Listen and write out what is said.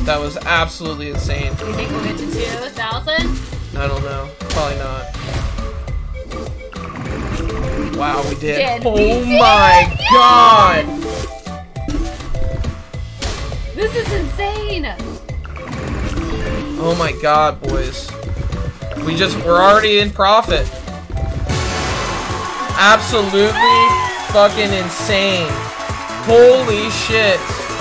That was absolutely insane. You think we'll get to 2,000? I don't know. Probably not. Wow, we did. Oh my god! This is insane! Oh my god, boys. We're already in profit. Absolutely fucking insane. Holy shit.